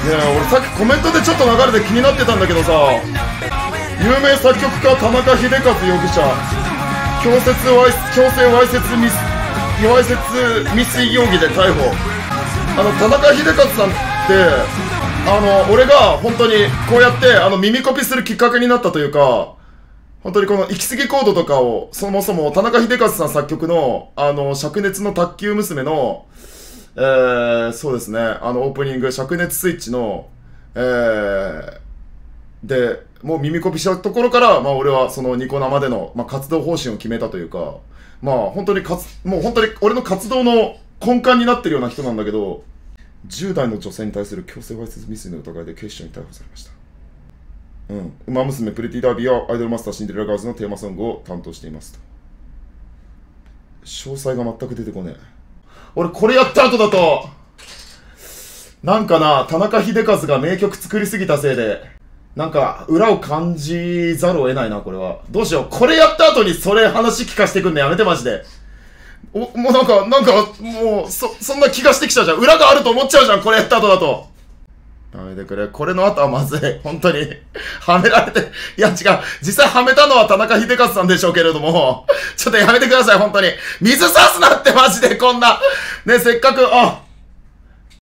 俺さっきコメントでちょっと流れて気になってたんだけどさ、有名作曲家田中秀和容疑者、強制わいせつ未遂容疑で逮捕。田中秀和さんって俺が本当にこうやって耳コピするきっかけになったというか、本当にこの行き過ぎコードとかを、そもそも田中秀和さん作曲の灼熱の卓球娘のそうですね、オープニング灼熱スイッチのでもう耳コピしたところから、俺はそのニコ生での、活動方針を決めたというか、本当にもう本当に俺の活動の根幹になってるような人なんだけど、10代の女性に対する強制わいせつ未遂の疑いで警視庁に逮捕されました。ウマ娘プリティダービーやアイドルマスターシンデレラガールズのテーマソングを担当していますと。詳細が全く出てこねえ。俺これやった後だとなんかな、田中秀和が名曲作りすぎたせいでなんか裏を感じざるを得ないな。これはどうしよう。これやった後にそれ話聞かせてくんのやめてマジで。もうなんかもうそんな気がしてきちゃうじゃん。裏があると思っちゃうじゃん、これやった後だと。やめてくれ。これの後はまずい。本当に。はめられて。いや違う。実際はめたのは田中秀和さんでしょうけれども。ちょっとやめてください、本当に。水差すなってマジでこんな。ね、せっかく、